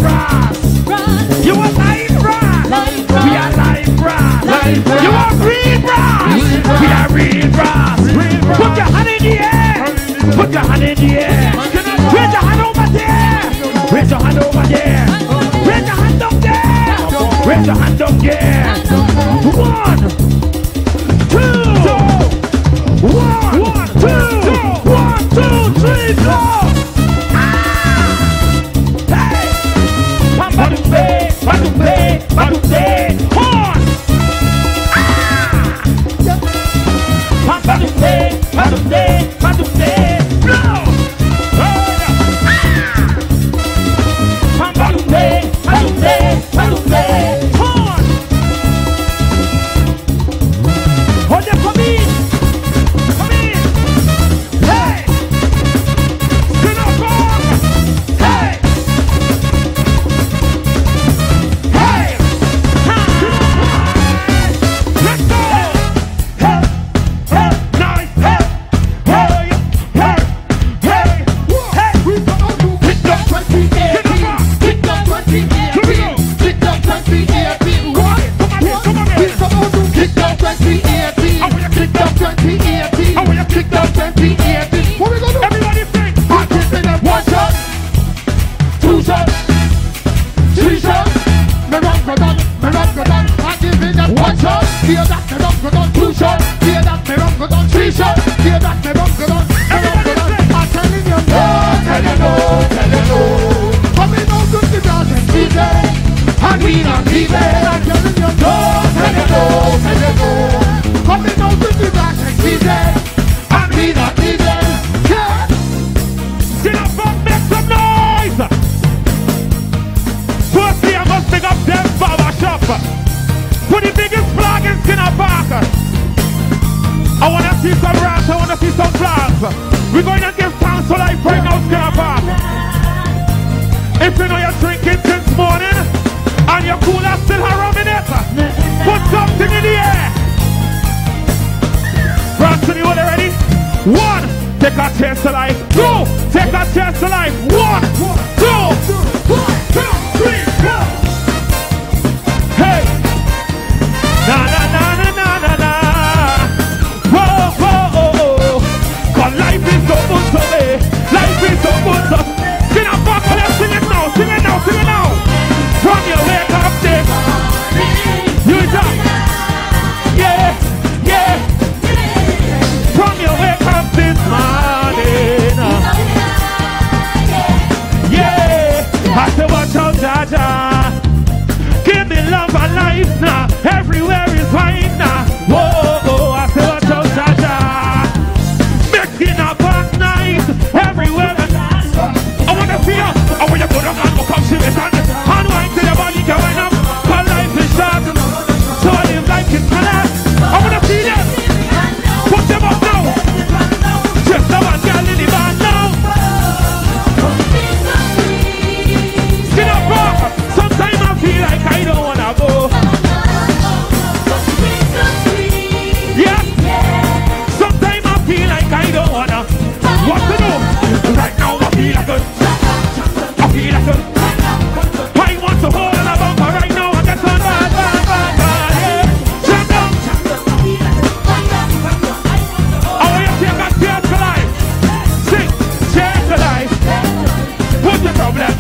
brass. You want live brass. We are live brass. You want real brass. We are real brass. Put your hand in the air. Put your hand in the air. Raise your hand over there. Raise your hand over there. Raise your hand up there. Raise your hand up there. 1, 2. 1, 2. 1, 2, 3, go. Hey. Badumbe, badumbe, badumbe. Horn. Badumbe, badumbe, badumbe. Blow. Badumbe, badumbe, badumbe. Horn. Hold it for me. Come in. Hey. Sit up, on. Hey. Hey. Let's go. Hey. Hey. Nice. Hey. Hey. Hey. Hey. Hey. Pick up 2018. Pick up 2018. Pick up 2018. Go on. Come on. Come on. Pick up 2018. I want you pick up 2018. I want you pick up 2018. What we gonna do? Everybody sing. I give it up 1 shot, 2 shots, 3 shots. Me run go down. I give it up 1 shot. Hear that me run go down. 2 shots. Hear that me run go down. 3 shots. Hear that me run go down. Everybody sing. I'm telling you no, tell you no, tell you no. Coming out to the dance and season, and we not leaving. I'm telling you no, tell you no, tell you no. Coming out to the dance and season, and we not leaving. Yeah. Sit up and make some noise. Firstly, I must pick up them barber shop. Put the biggest flag in Skinner Park. I wanna see some rats, I wanna see some flags. We're going to give thanks to life right now, Skinner Park. If you know you're drinking since morning and your cooler still hammering it, put something in the air. Branson, you all ready? 1, take a chance to life. 2, take a chance to life. 1, 2, 1, 2, 3, go. Hey. Na na na na na na na. Whoa, whoa, oh, oh. 'Cause life is so good to me. Life is so good to me. Sing it back, let's sing it now, sing it now, sing it now. From your wake up this. You jump. Yeah, yeah. From your wake up this morning. Yeah. I say watch out, Jaja. Give me love and life now. Everywhere is fine now. Whoa, oh, I say watch out, Jaja. Making up at night. Everywhere. I wanna see you. I want you to put up and come see me stand. And wine till your body can wind up. 'Cause life is short. So I live like it's my last. I wanna see them. Put them up now. Just the one girl in the band now. Skin up back. Sometimes I feel like I don't wanna go. Yeah. Sometimes I feel like I don't wanna. What to do? Right now I feel like good. I feel like good. I want to hold on a bumper right now. I get on bad, yeah. Jump down. I want you to take a chance to life. Sing, chance to life. What's the problem?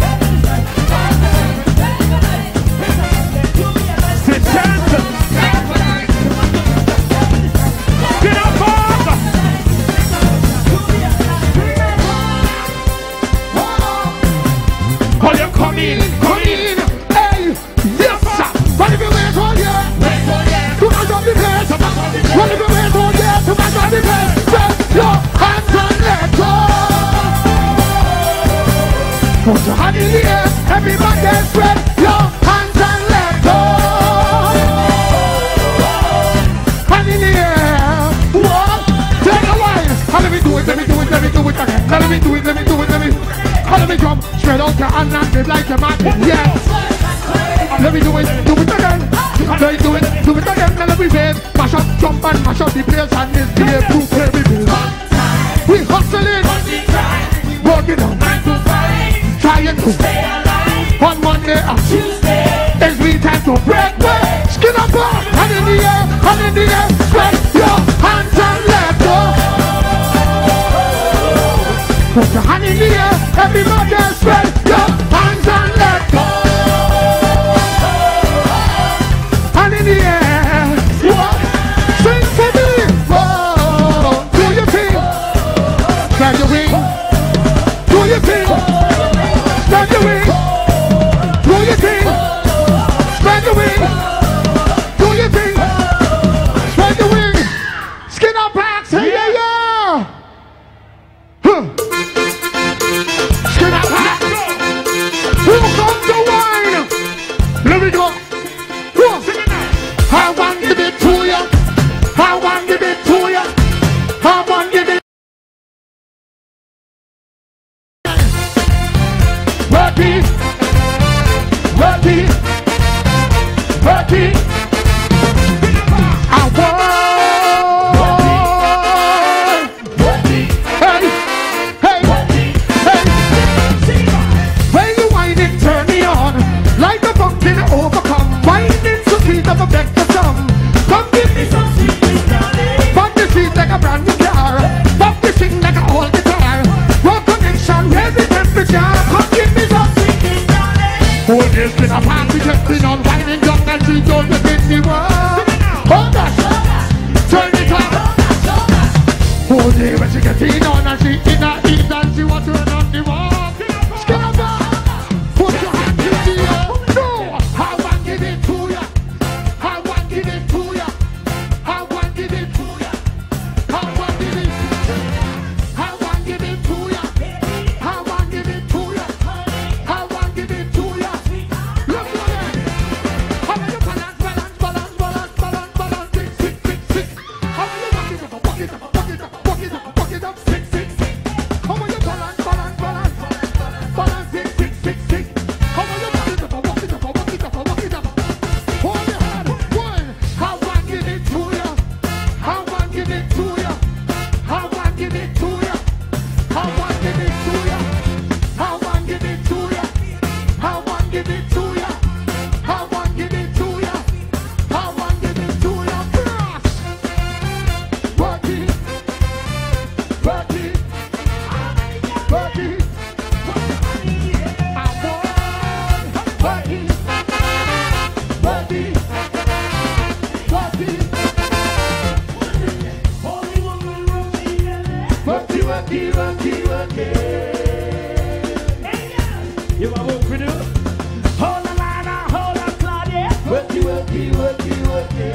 Say chance. Get up, back. Call you come in, hey, yes sir. What if you wait all year? To match up the place. What if you wait all year? To match up the place. Set your hands and let go. Put your hand in the air. Everybody spread your hands and let go. Hand in the air. What? Take a while. Let me do it, let me do it, let me do it again. Let me do it, let me do it, let me. Let me drum, spread out your hand and like a man. Yes. Let me do it again. Let me do it again. Let me wave, mash up, jump and mash up the place and this day to play me bill. We hustling, working on 9 to 5, trying to stay alive. On Monday Monday and Tuesday. It's me time to break way. Skin up, hand in the air, hand in the air. Spread your hands and let go. Put your hand in the air, everybody spread your hands and let go. Hand in the air, what? Sing for me. Whoa, do your thing. Spread your wing. Do your thing. Spread your wing. Do your thing. Spread your wing. Do your thing. Spread your wing. Skin up backs. Hey, yeah, yeah. Huh. Skin up backs. Who comes to wine? Let me go. Whoa. I want to give it to you. I want to give it to you. I want to give it. Work it. Work it. Work it. I want. Hey, hey, hey. When you whine it, turn me on. Like a pumpkin overcome. Whining so sweet, I'm a back to some. Come give me some sweet, darling. Pump the seat like a brand new car. Pump the string like an old guitar. Rock connection, raise the temperature. Come give me some sweet, darling. Whole day's been a party, just been on whining, young and she don't get the world. Hold that, turn it on. Whole day when she gets in on and she in her eat and she wants to run on the wall. Skin up, put your hands in the air. No, I want to give it to ya. I want to give it to ya. I want to give it to ya. I want to give it to ya. I want to give it to ya. I want to give it to ya. I want to give it to ya. Look at it. How are you balance, balance, balance, balance, balance, balance, six, six, six, six. How are you walk it up, walk it up, walk it up, walk it up, walk it up, six, six, six. How are you balance, balance, balance, balance, six, six, six, six. How are you walk it up, walk it up, walk it up, walk it up. Hold your hand, one. I want to give it to ya. I want to give it to ya. I want to give it to ya. I want to give it to ya. I want to give it to ya. I want to give it to ya. I want to give it to ya. I want to give it to ya. Cross. Work it. Work it. Work it. I want. Work it. Work it. Work it. Work it, work it, work it, work it. You want work with you? Hold the line now, hold on, Claudia. Work it, work it, work it, work it.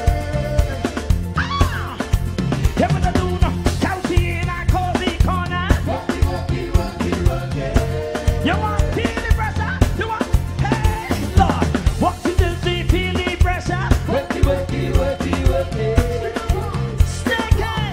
You wanna do no cozy in a cozy corner? Work it, work it, work it, work it. You want feel the pressure? You want, hey, Lord. What you do to feel the pressure? Work it, work it, work it, work it. Stick it.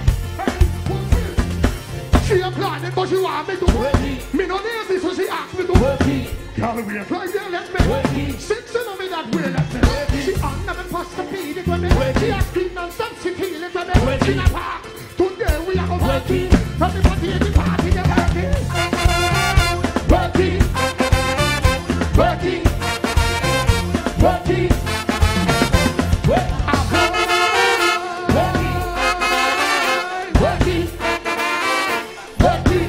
She applied it, but she want me to work it. Me no lazy, so she asked me to work it. Girl, we apply there, let's make work it. Since you know me that way, let's make work it. She on never past the feed it when me work it. She a scream non-stop, she feel it when me work it. In a park, today we are gonna work it. Everybody in the party, they work it. Work it. Work it. Work it. Work it. Work it. Work it.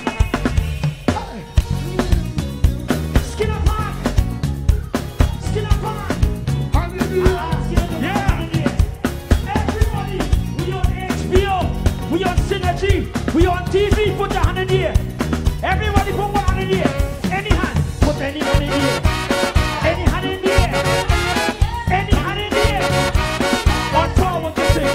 Skin up hard. Skin up hard. Yeah. Everybody, we on HBO, we on Synergy, we on TV. Put your hand in the air. Everybody put one hand in the air. Any hand, put any hand in the air. Any hand in the air. Any hand in the air. On forward to sing.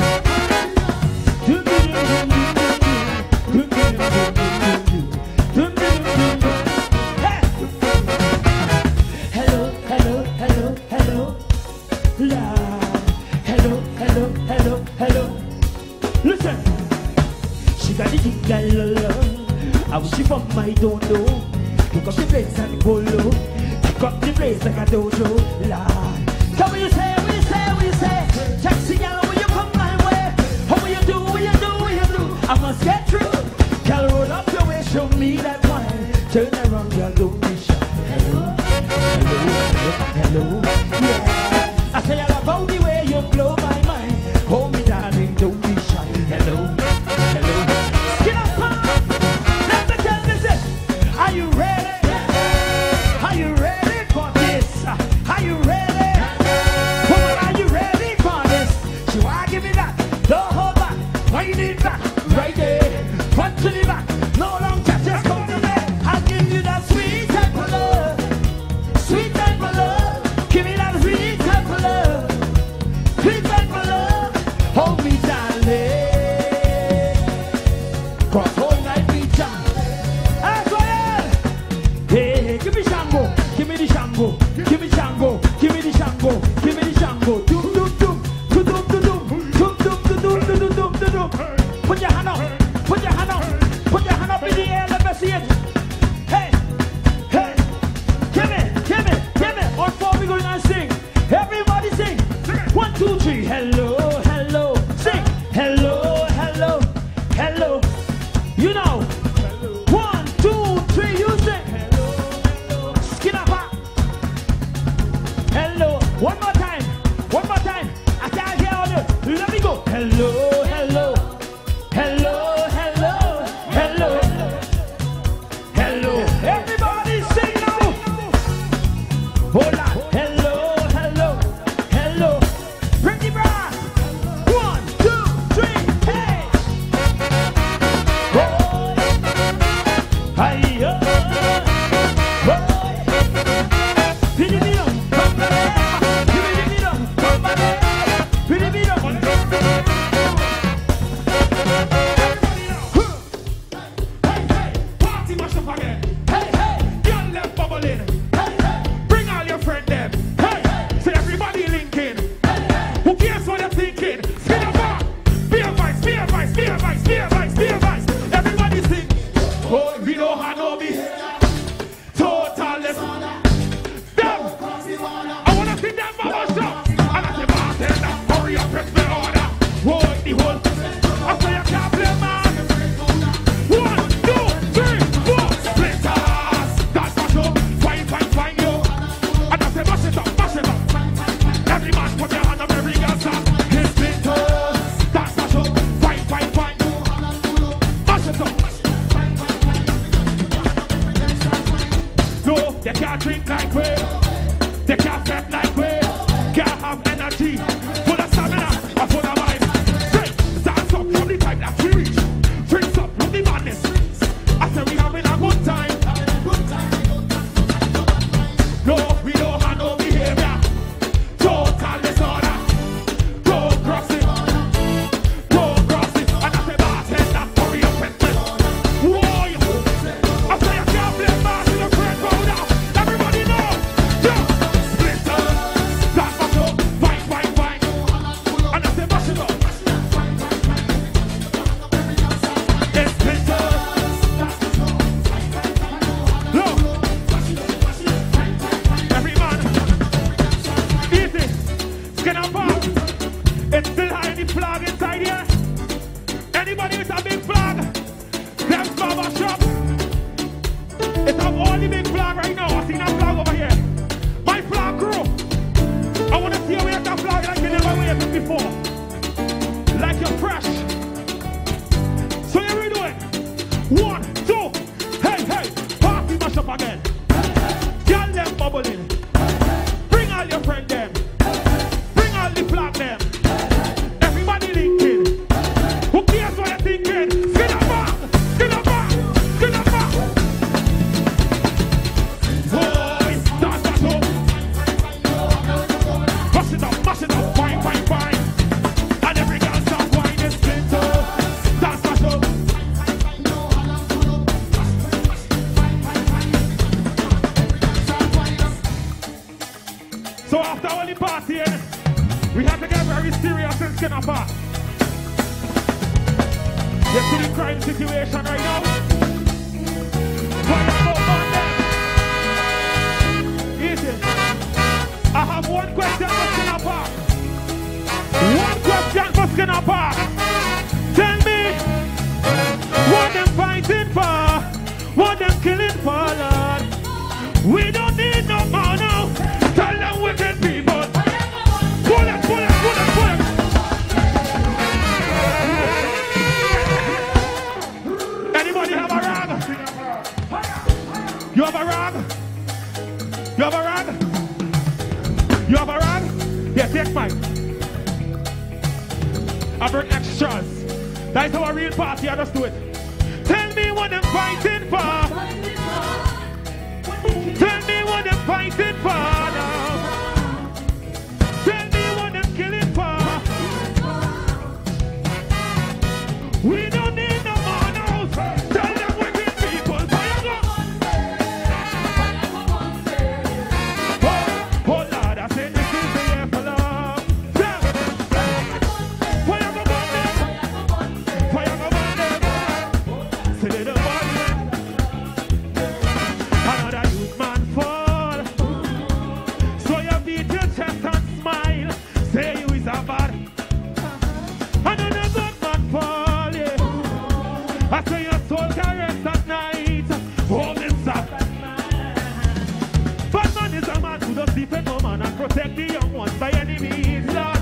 Hey. Hello, hello, hello, hello. Lord. Hello, hello, hello, hello. Listen. She got the thing that love. How she from I don't know. Pick up the place and go low. Pick up the place like a dojo. Lord. So what you say, what you say, what you say? Taxi girl, will you come my way? How will you do, will you do, will you do? I must get through. Girl, roll up your way, show me that wine. Turn around, girl, don't be shy. Hello, hello, Hello, yeah. I say I love the way you blow my mind. Hold me, darling, don't be shy. Hello, hello. Skin up, let me tell you this. Are you ready? Are you ready for this? Are you ready? Woman, are you ready for this? She wanna give me that. Don't hold back. Wind it back. Right there. Front to the back. No long chat, just come to me. I'll give you that sweet type of love. Sweet type of love. Give me that sweet type of love. Sweet type of love. Hold me, darling. Cause whole night we jam. That's what I am. Hey, give me Shango. Give me the Shango. Give me Shango. Give me the Shango. Give me the Shango. Doom, doom, doom. Doom, doom, doom, doom. Doom, doom, doom, doom, doom, doom, doom, doom. Put your hand up. Put your hand up. Put your hand up in the air. Let me see it. Hey, hey. Give me, give me, give me. On four, we're going to sing. Everybody sing. 1, 2, 3. Hello, hello. Sing. Hello, hello, hello. You know. 1, 2, 3. You sing. Hello, skin up. Hello. One more time. One more time. I can't hear all you. Let me go. Hello, hello. Hello, hello, hello. Hello. Everybody sing now. Hold on. Hello, hello, hello. Bring the brass. 1, 2, 3. Hey. Boy. Hi-yo. Boy. Give me the drum. Come back. Give me the drum. Come back. Give me the drum. Hey, hey, party mash up again. Hey, hey, girl left bubbling. Hey, hey, bring all your friend them. Hey, hey, so everybody linking. Hey, hey, who cares what they're thinking? Spin up back. Be a vice, be a vice, be a vice, be a vice, be a vice. Everybody sing. Oh, we don't have no behavior. Total less. Them. I wanna see them bubble shop. And I say, bartender, hurry up, press the order. Roll the whole. I say I can't play man. 1, 2, 3, 4. Splitters. That's my show. Fine, fine, fine, yo. And I say, mash it up, mash it up. Every man put their hand up, every girl stop. His splitters. That's my show. Fine, fine, fine. Mash it up. No, they can't drink like we. They can't fret like we. Can't have energy. Full of stamina, and full of vibe. Say, dance up from the time that we reach. Drinks up from the madness. I say we having a good time. No, we don't have no behavior. Total disorder. Don't cross it. Don't cross it. And I say, bartender, hurry up and play. Whoa, I say I can't play bass in a friend powder. Everybody know. Yeah. Splitters. That's my show. Fine, fine, fine. And I say, mash it up. It's splitters. Look. Every man. Easy. Skin up up. It's still high the flag inside here. Anybody with a big flag? Them barber shop. It's have all the big flag right now. I see that flag over here. My flag crew. I want to see you wave that flag like you never waved it before. Like you're fresh. So here we do it. 1, 2. Hey, hey. Party mash up again. Girl them bubbling. Bring all your friend them. Bring all the flag them. Everybody linking. Who cares what you're thinking? Skin up back. Skin up back. Skin up back. Boy, that's that up. Mash it up, fine, fine, fine. And every girl start whining, splinter. That's that up. So after all the partying, we have to get very serious and skin up back. You see the crime situation right now? Fire up on them. Easy. I have one question for Skinner Park. One question for Skinner Park. Tell me, what them fighting for? What them killing for, Lord? We don't need no more now. rag? You have a rag? You have a rag? Yeah, take mine. I bring extras. That's our real party, I just do it. Tell me what I'm fighting for. Tell me what I'm fighting for now. Tell me what I'm killing for. We don't need no more now. Tell them wicked people. Fire go. Oh Lord, I said this is the year for love. Fire go burn them. Fire go burn them. Say they don't burn them. Another youth man fall. So you beat your chest and smile. Say you is a bad. Another good man fall, yeah. I say your soul can rest at night. Hold inside. Bad man is a man who does defend woman and protect the young ones by any means, Lord.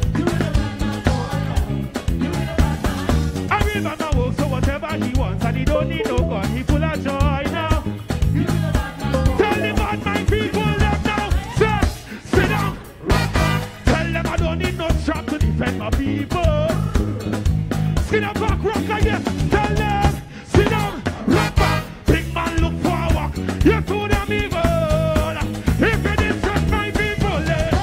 I remember will so whatever he wants and he don't need no gun. He full of joy now. Tell the bad mind people them now. Say, sit down. Tell them I don't need no strap to defend my people. Skin up back, rock again. Tell them, sit down, rock back. Big man look forward. You to them evil. If you distrust my people,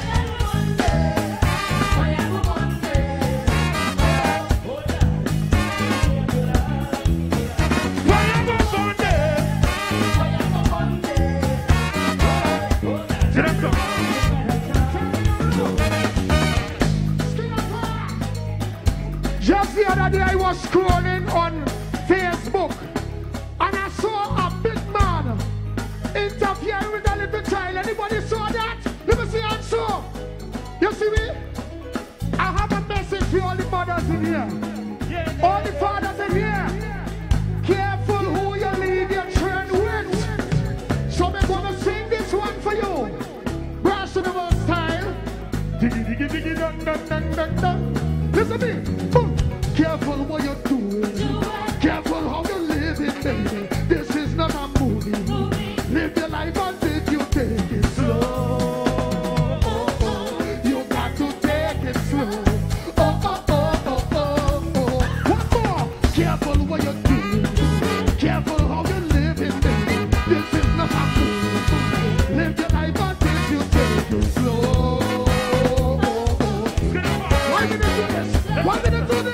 fire go burn them. Sit down, come. Just the other day I was scrolling on Facebook and I saw a big man interfering with a little child. Anybody saw that? Let me see and saw. You see me? I have a message for all the mothers in here. All the fathers in here. Careful who you leave your children with. So we're gonna sing this one for you. Brass to the world style. Diggy diggy diggy dun dun dun dun dun. Listen to me. Boom. Careful what you're doing. Careful how you're living, baby. This is not a movie. Live your life until you take it slow. You got to take it slow. Oh, oh, oh, oh, oh, oh. One more. Careful what you're doing. Careful how you're living, baby. This is not a movie. Live your life until you take it slow. Why did I do this? Why did I do this?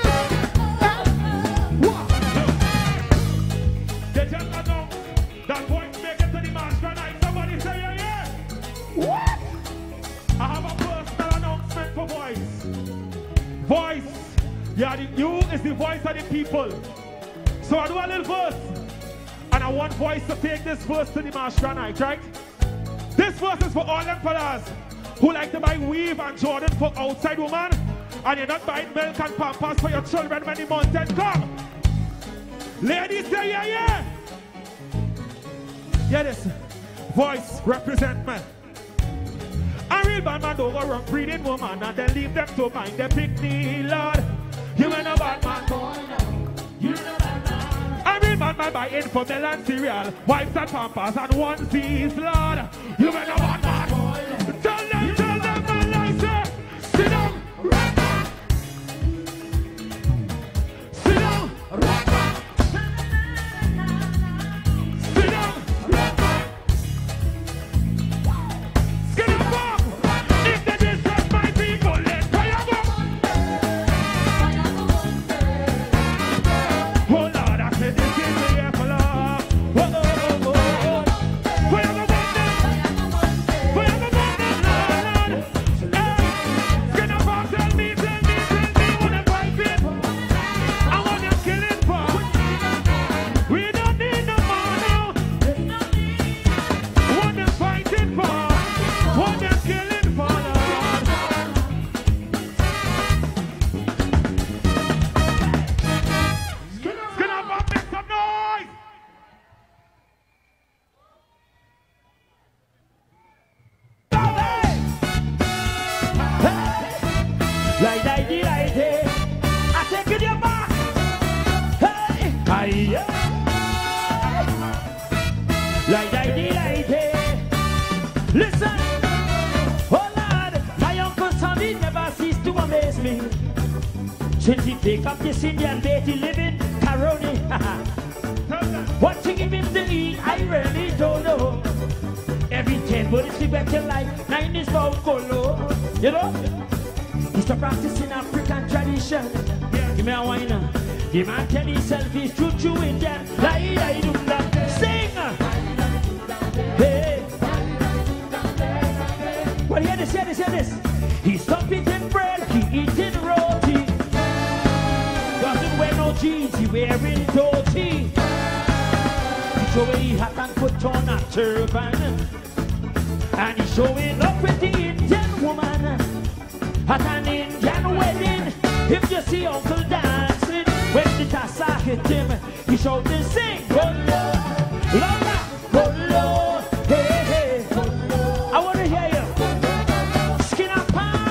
They just announced that boy make it to the master night. Somebody say yeah, yeah. What? I have a personal announcement for Voice. Voice. Yeah, you is the voice of the people. So I do a little verse. And I want Voice to take this verse to the master night, right? This verse is for all them fellas who like to buy weave and Jordan for outside woman. And you're not buying milk and pampers for your children when the mountain come. Ladies say yeah, yeah. Yeah, this Voice represent me. A real bad man don't go around breeding woman and then leave them to mind their picnic, Lord. You ain't a bad man, boy, no. You ain't a bad man. A real bad man buy infomel and cereal, wipes and pampers and onesies, Lord. You ain't a bad man, boy, no. Tell them, man, like say, sit down, rock back. Sit down, rock back. Sit down, rock back. Skin up back. If they distrust my people, let fire go. Oh Lord, I said this is the year for love. Oh, oh, oh, oh. Fire go burn them. Fire go burn them. Listen, oh Lord, my Uncle Sonny never ceased to amaze me. Since he pick up this Indian baby living Caroni. What to give him to eat, I really don't know. Every 10 but it's the better life, 9 is about Colo. You know? He's to practicing African tradition. Give me a whiner. The man tell himself he's true Indian. Sing! Hey! Well, hear this, hear this, hear this. He stopped eating bread, he eating roti. Doesn't wear no jeans, he wearing dhoti. He showing hat and put on a turban. And he's showing up with the Indian woman at an Indian wedding. If you see Uncle dancing, when the tassa hit him, he shouted and sing, Golo, Lola, Golo, hey, hey. I want to hear you. Skin up,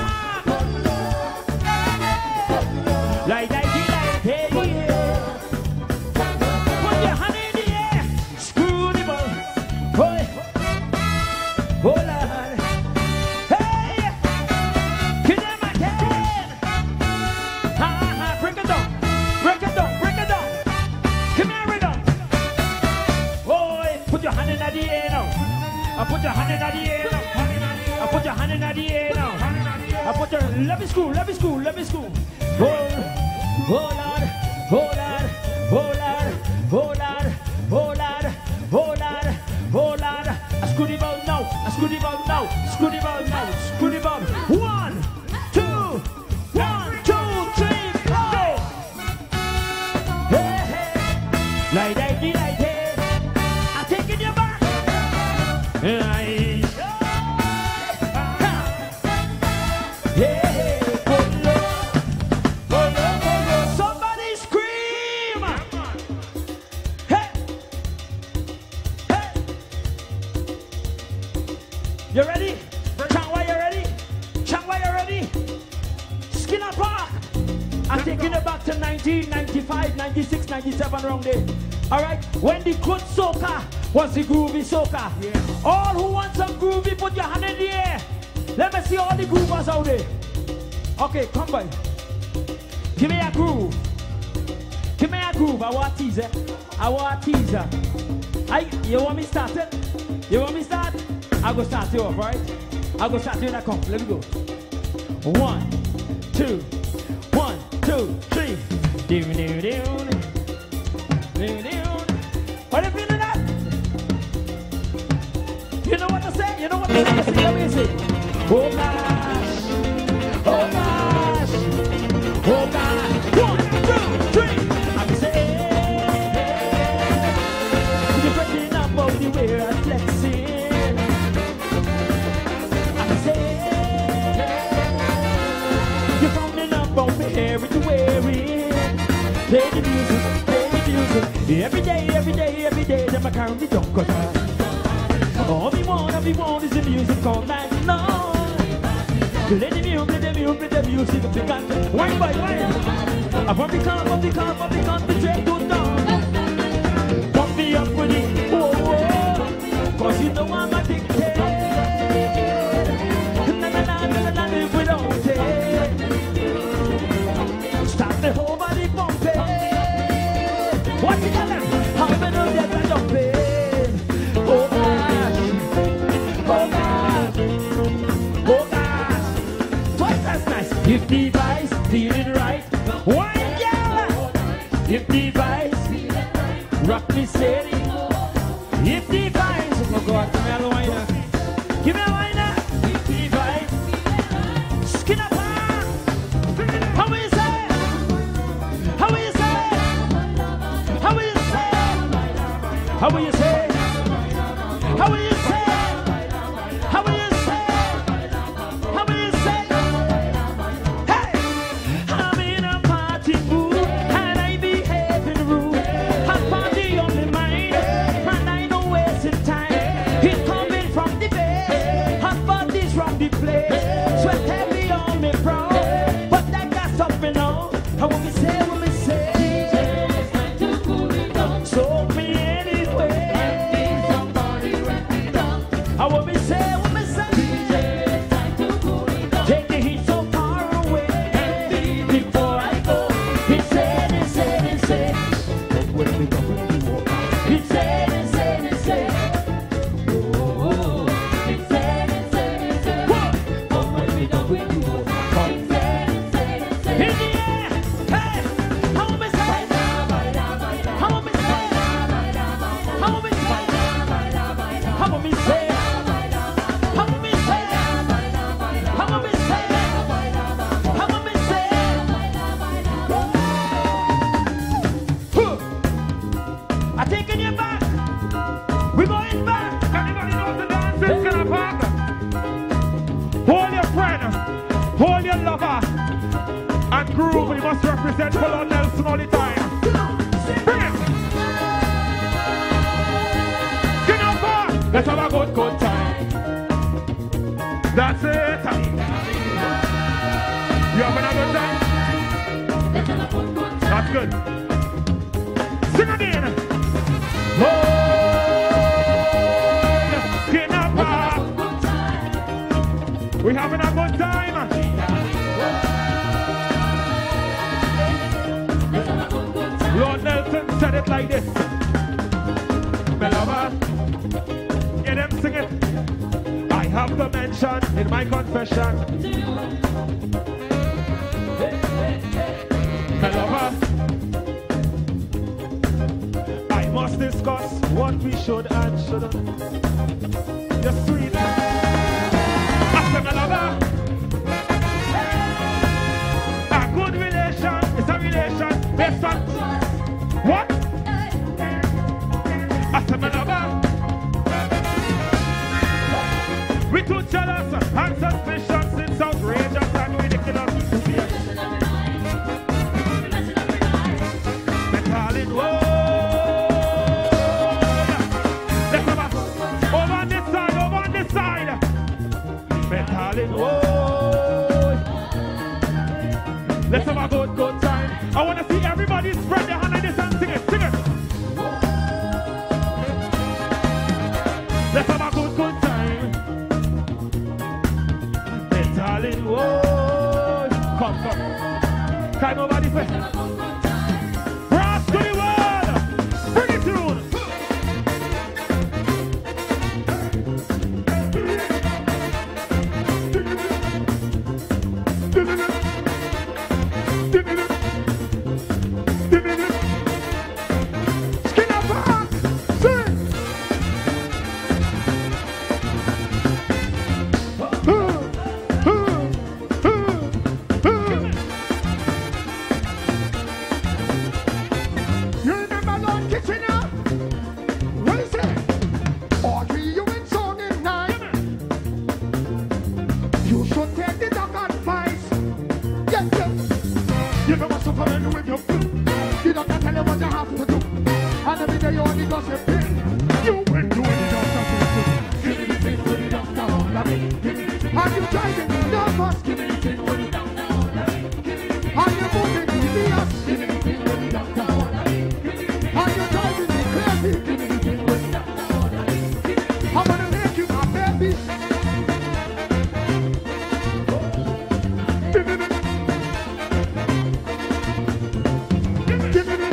like that, hey, yeah. Put your hand in the air, screw the ball, boy, oh Lord, hey, kill them again. Ha ha, break it down, break it down, break it down. Come here, rhythm. Boy, put your hand in the air now. I put your hand in the air now. I put your hand in the air now. I put your, let me school, let me school, let me school. Oh Lord, oh Lord, oh Lord, oh Lord, oh Lord, oh Lord, oh Lord. I screw the ball now, I screw the ball now, screw the ball now, screw the ball. 1, 2, 1, 2, 3, go! Hey, hey, like that, like that. I'm taking you back. Nice. Hey, hey, Golo, Golo, Golo. Somebody scream! Hey, hey. You ready? Changwa, you ready? Changwa, you ready? Skinner Park. I'm taking it back to 1995, 96, 97 around there. Alright? When the good soca was the groovy soca. Yeah. All who want some groovy, put your hand in the air. Let me see all the groovers out there. Okay, come by. Give me a groove. Give me a groove. I want a teaser. I want a teaser. You want me started? You want me start? I'll go start you off, right? I'll go start you in a comp. Let me go. 1, 2, 1, 2, 3. Down, down, down. Down, down. What are you feeling that? You know what to say? You know what to say? Let me see. Oh gosh. Oh gosh. Oh gosh. 1, 2, 3. I'm saying. You're breaking up all the way I'm flexing. I'm saying. You're rounding up on me everywhere. Play the music, play the music. Every day, every day, every day. Them I count the junk cause all we want is the music all night long. Play the music, play the music, play the music. Wine by wine. I want the car, the train go down. Pump me up with it, whoa, whoa. Cause you know I'm addicted. Na na na na na, live without it. Start the whole body pumping. What you tell them? How many of them are jumping? Oh gosh, oh gosh, oh gosh. Twice as nice. If the vice feeling right, wine girl. If the vice rock me steady. If the vice, oh God, give me a whiner. Give me a whiner. If the vice, skin up. How will you say? How will you say? How will you say? How will you say? How will you say? How will you say? How will you say? Hey! I'm in a party mood and I behave rude. I'm party on my mind and I know wasting time. It's coming from the base, hot bodies from the place. Sweat heavy on me brow, but I got something on. How will you say? What me say? Soak me anyway. I want me say, what me groove, we must represent for Lord Nelson all the time. Bring it. Skin up, let's have a good time. That's it. You having a good time? That's good. Sing again. Skin up, we having a good time. Lord Nelson said it like this. My lover, hear them sing it. I have the mention in my confession. My lover, I must discuss what we should and shouldn't. You're sweet. I said, my lover, a good relation is a relation based on what? I said, my lover, we too jealous and suspicious, it's outrageous and ridiculous. My darling, whoa. Let's have a over on this side. My darling, whoa. Let's have a good time. I want to see everybody spread their hand like this and sing it, sing it. Let's have a good time. My darling, whoa. Come. Can't nobody say. Brass to the world. Bring it through. Skin up back. Sing. You remember Lord Kitchener? What is it? Audrey, you in song in night. You should take the dog advice. Yes. You know what's suffering with your food. The doctor tell you what you have to do. And every day you only gossip in. You went to the doctor to give me the thing with the doctor on the me. Are you driving nervous? Give me the thing with the doctor on the me. Are you moving devious? Give me the thing with the doctor on the me. Are you driving me crazy? Give me the thing with the doctor on the me. I'm gonna make you my baby. Give me the. Give me the.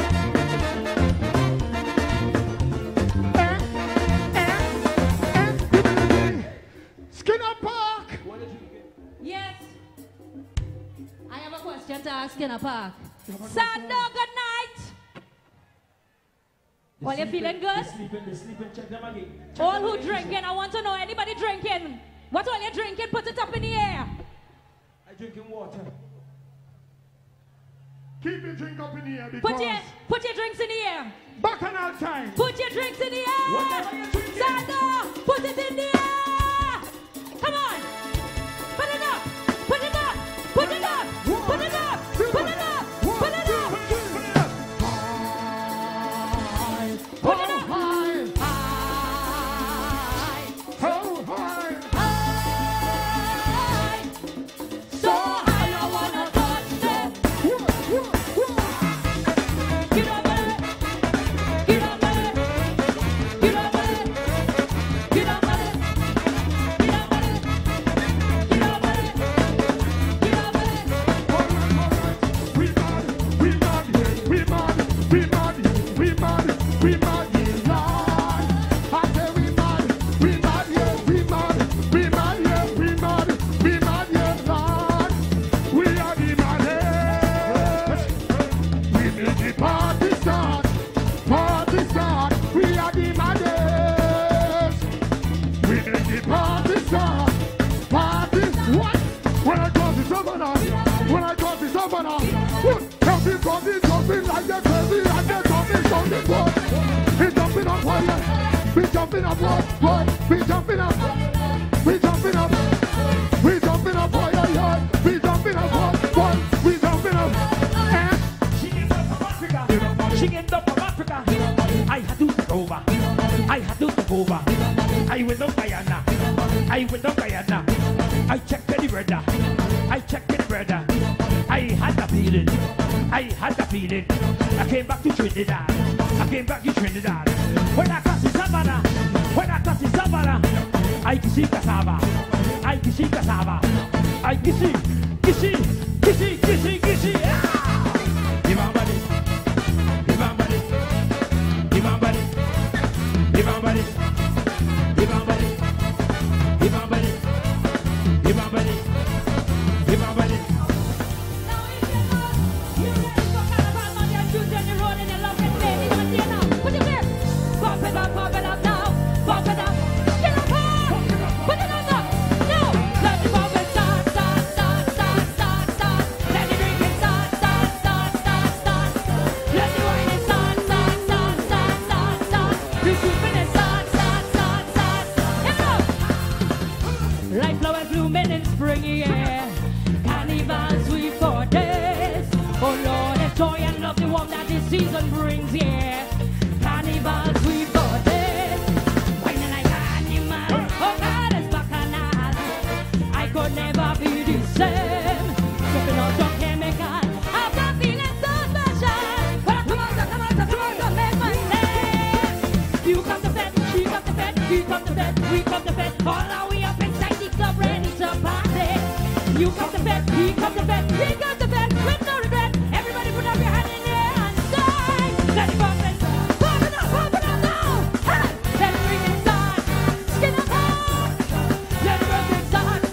Give me the thing. Skinner Park. Yes. I have a question to ask Skinner Park. Sando, good night. All you feeling good? They sleeping, check them again. All who drinking, I want to know, anybody drinking? What all you drinking? Put it up in the air. I drinking water. Keep your drink up in the air because Put your drinks in the air. Bacchanal time. Put your drinks in the air. Whatever you're drinking. Sando, put it in the air. Come on. Put it up. Put it up. Put it up. Put it up. Put it up. Put it up. Put it up. How high? How high? High. So high I wanna touch them. Get up there. Get up there. Get up there. Get up there. Get up there. Get up there. Get up there. We mad, we mad, we mad, we mad, we mad, we mad, yeah, Lord. I say we mad, yeah, we mad, we mad, yeah, we mad, yeah, Lord. We are the maddest. We make the party start, we are the maddest. We make the party start, what? When I call this over now, everybody jumping like they're crazy, like they're jumping, boy. We jumping up, boy. We jumping up, boy. We jumping up. We jumping up. We jumping up, boy. We jumping up, boy. We jumping up. Guyana. I went to Guyana. I checked the weather. I checked the weather. I had the feeling. I had the feeling. I came back to Trinidad. I came back to Trinidad. When I crossed the Savannah. When I crossed the Savannah. I kissy cassava. I kissy cassava. I kissy. Kissy. Kissy. Kissy. Kissy. Give my body. Give my body. Give my body. Give my body. Give my body. Give my body. Give my body. Give my body. Now if you're not, you're ready for carnival, man, you're choosing the road and you love it, baby, you want to now. Put it there. Pump it up now. Pump it up. Get up high. Put it on top. Now, let the pump it start. Let the drinking start. Let the wine start. The swooping it start. Get up. Like flowers blooming in spring, yeah. Carnival sweet for days. Oh Lord, the joy and love, the warmth that this season brings, yeah. Carnival sweet for days. Whining like animal. Oh God, it's bacchanal. I could never be the same. Sipping on some chemical. I've got feeling so special. Well, come on, make my name. You come to bed, she come to bed, he come to bed, we come to bed. All are we up inside the club ready to party. You come to bed, he come to bed, we come to bed with no regret. Everybody put up your hand in the air and say, let it pump it up now. Hey, let it ring and start, skin up hard. Let it run and start.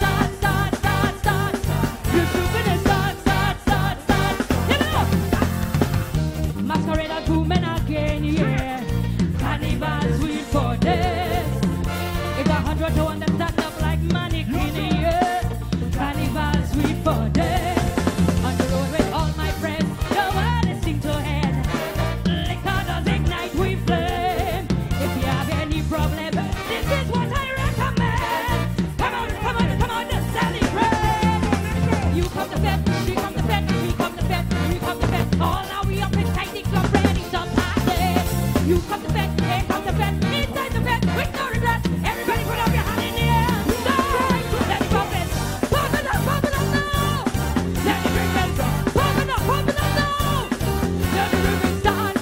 You stupid and start. Get it up. Masquerade and booming again, yeah. Carnival sweet for days. It's 100 to understand up like mannequin, yeah. Carnival sweet for days. On the road with all my friends, the world is sing to head. Liquor does ignite, we flame. If you have any problem, this is what I recommend. Come on, to celebrate. You come to bed, she come to bed, we come to bed, we come to bed. All now we up inside the club ready to party. You come to bed, they come to bed, inside the bed with no regret. Everybody put up your hand in the air. Let it pump it up now. Let it ring and pump it up now. Let it ring and start.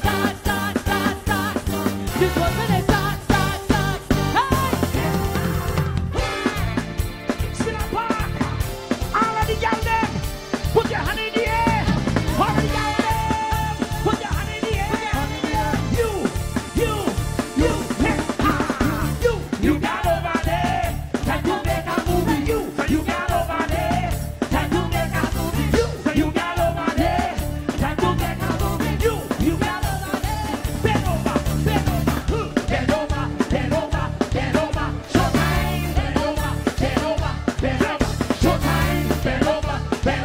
This was when it start. Still a park. All of the y'all them. Put your hand in the air. All of the y'all them. Put your hand in the air. You got over there. Time to make a movie. You got over there. Time to make a movie. You got over there. Time to make a movie. You got over there. Bend over. Showtime. Bend over. Showtime. Bend over.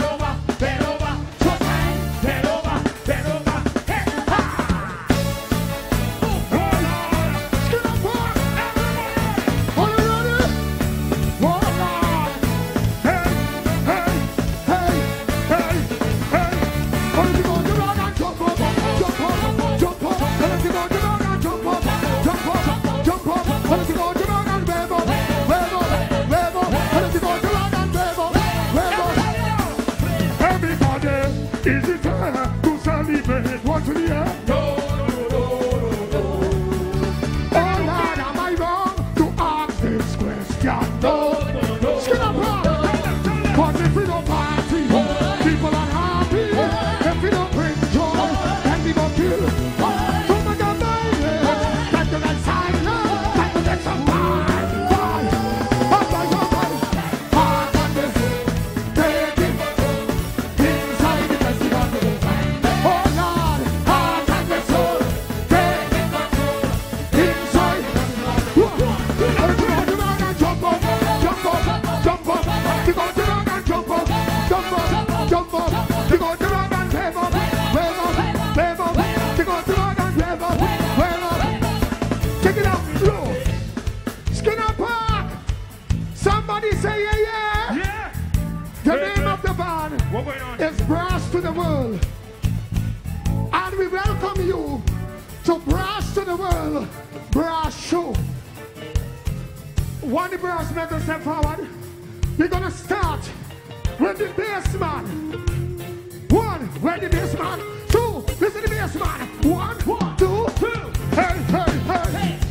Showtime. Bend over. Hey, ha! Skin up hard. Are you ready? Hold on. Hey. What if you go to run and jump up? What if you go to run and jump up? What if you go to run and wave up? What if you go to run and wave up? Everybody, is it fair to celebrate once in the air? No. Oh Lord, am I wrong to ask this question? No. Skin up hard. 'Cause if we don't party, people are happy. If we don't bring joy, then we go kill. So much of violence, time to get silent, time to get some fun. Heart on this, take it inside the festival. Oh Lord, heart on the soul, take it inside. You go to run and jump up. You go to run and jump up. You go to run and wave up. You go to run and wave up. Check it out, slow. Skinner Park. Somebody say yeah. Yeah. The name of the band What going on? is Brass to the World. And we welcome you to Brass to the World Brass Show. One the brass metal step forward. We're gonna start with the bass man. One, where the bass man. Two, listen to the bass man. One, two, hey, hey, hey.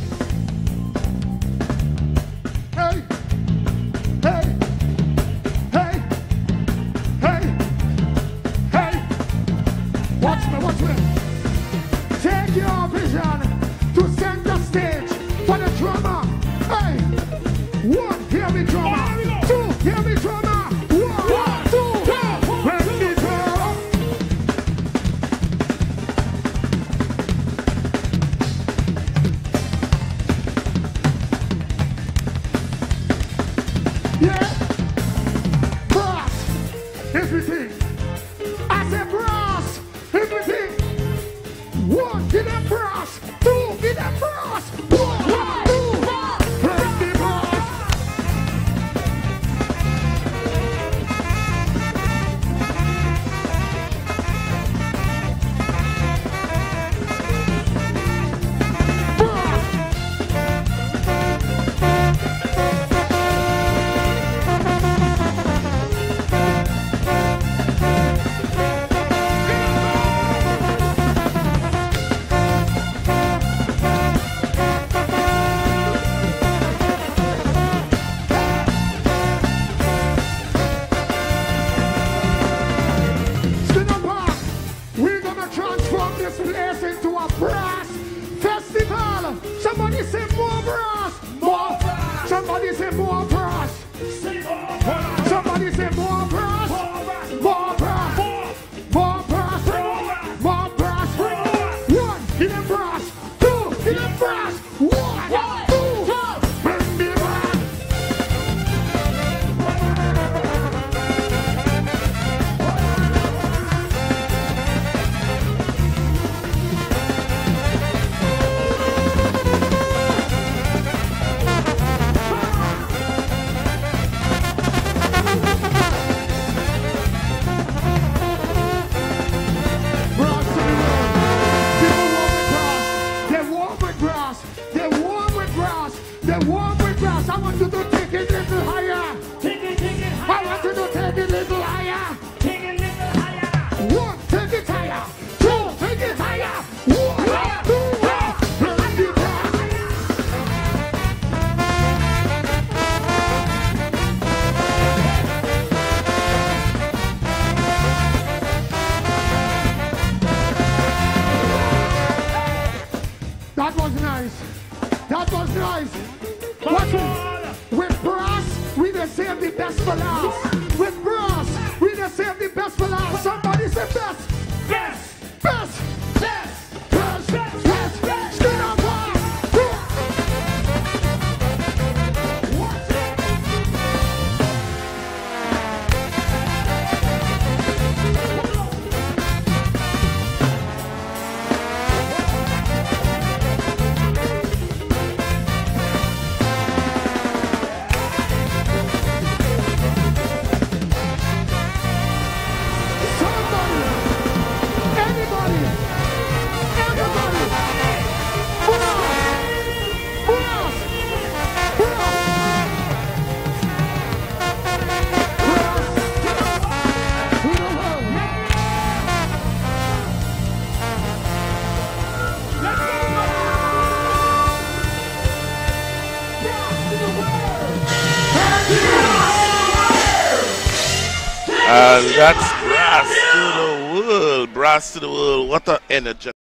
Hey, hey, hey, hey, hey. Watch me. Take your vision to center stage for the drummer. Hey, one, hear me drummer. Two, hear me drummer. One, two, when me drummer. Yeah, brass is the thing. I said brass is the thing. One, get that brass. Two, get that brass. One, two, bring the brass. Skinner Park, we're gonna transform this place into a brass festival. Somebody say more brass. More brass. Somebody say more brass. Somebody say more brass. More brass. More brass. More brass. One, give them brass. Two, give them brass. One, two, bring me brass. Brass to the world. People warm with brass. They warm with brass. They warm with brass. I want you to take it a little higher. I want you to take it a little higher. One, take it higher. Two, take it higher. One, two, bring the brass. That was nice. That was nice. Watch it. With brass, we just save the best for last. With brass, we just save the best for last. Somebody say best. Best. Best. Best. Best. Best. Best. Skinner Park. Watch it. That's brass to the world. Brass to the world. What an energy.